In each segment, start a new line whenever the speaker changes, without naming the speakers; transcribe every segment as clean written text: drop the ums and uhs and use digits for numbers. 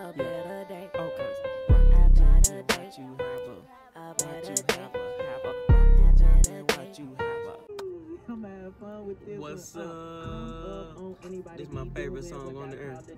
a better day.
Okay. What you have
I'm having fun with this.
What's up? This is my favorite song on the earth.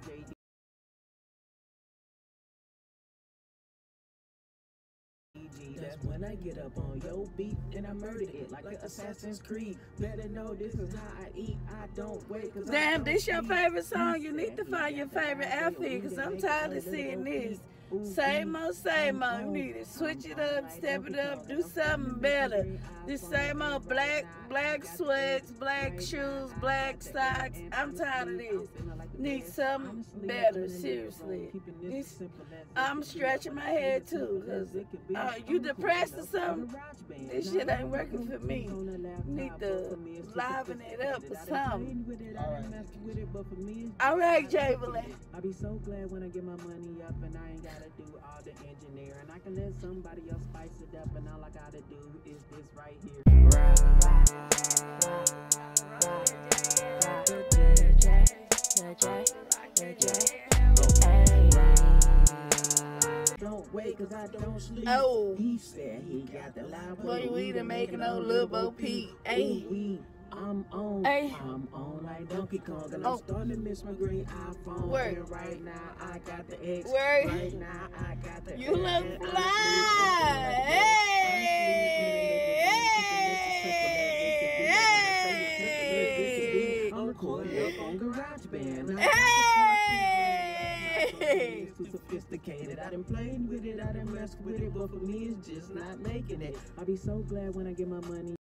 That's when I get up on your beat and I murder it like an Assassin's Creed. Better know this is how I eat. I don't wait.
Damn, this your favorite song. You need to find your favorite outfit because I'm tired of seeing this. Same old, same old. You need to switch it up, step it up, do something better. This same old black sweats, black shoes, black socks. I'm tired of this. Need something better, seriously. I'm stretching my head too, because you depressed or something? This shit ain't working for me. Need to liven it up or something. All right, Javelin.
I be so glad when I get my money up and I ain't gotta do all the engineering. I can let somebody else spice it up and all I gotta do is this right here. Don't wait, cause I don't sleep.
Oh.
He said he got the loud
Boy, we done making old Lil Bo Peep. Hey.
I'm on.
Hey.
I'm on like Donkey Kong, and I'm starting to miss my green iPhone.
Word.
And right now I got the X.
Word.
Right now I got the
You look fly. Hey.
I'm recording up on GarageBand.
Hey.
Too sophisticated. I done played with it, I done messed with it, but for me it's just not making it. I be so glad when I get my money.